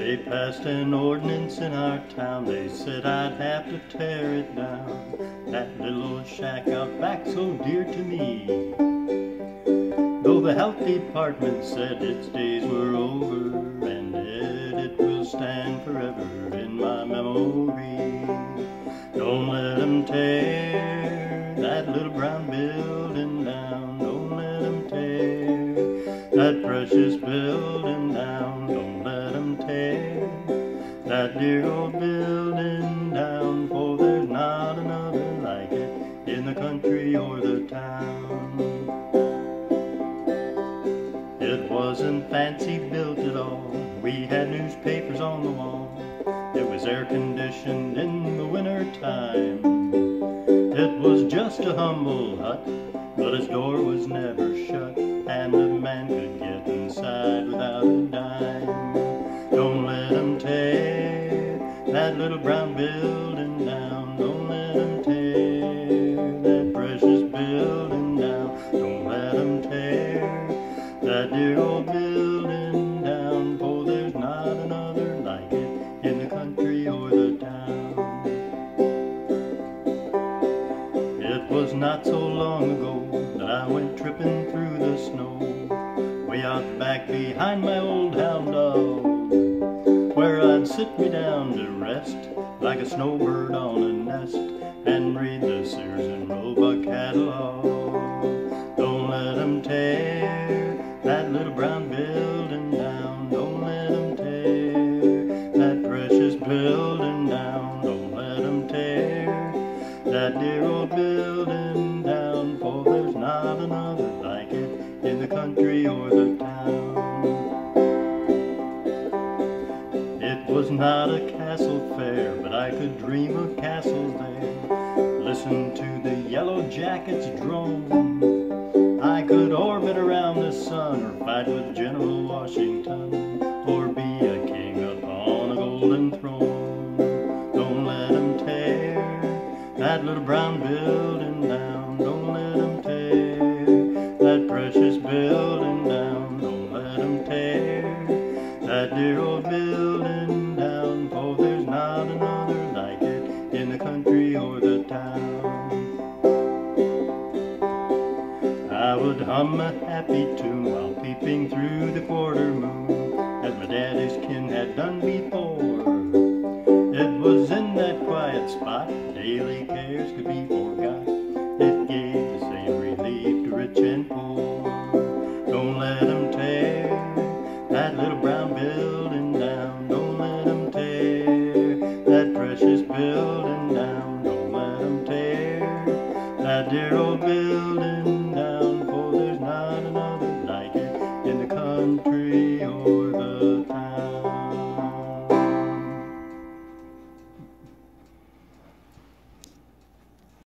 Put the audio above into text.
They passed an ordinance in our town. They said I'd have to tear it down. That little old shack out back so dear to me. Though the health department said its days were over, and it will stand forever in my memory. Don't let them tear that little brown building down. Don't let them tear that precious building down. Don't let them tear that dear old building down, for there's not another like it in the country or the town. It wasn't fancy built at all. We had newspapers on the wall. It was air conditioned in the winter time. It was just a humble hut, but its door was never shut, and a man could get inside without a dime. Don't let them tear that little brown building down. Don't let them tear that precious building down. Don't let them tear that dear old building down, for there's not another like it in the country or the town. It was not so long ago that I went tripping through the snow, way out back behind my old hound dog, where I'd sit me down to rest like a snowbird on a nest, and read the Sears and Roebuck catalog. Don't let them tear that little brown building down. Don't let them tear that precious building down. Don't let them tear that dear old building down, for there's not another like it in the country or the town. It was not a castle fair, but I could dream of castles there. Listen to the yellow jackets drone. I could orbit around the sun, or fight with General Washington, or be a king upon a golden throne. Don't let them tear that little brown building down. Don't let them tear that precious building down. Don't let them tear that dear old building down, for there's not another like it in the country or the town. I would hum a happy tune while peeping through the quarter moon, as my daddy's kin had done before. It was in that quiet spot daily cares could be forgot. It gave the same relief to rich and poor. Don't let them tear that little brown building down. Don't let them tear that precious building down. Don't let them tear that dear old building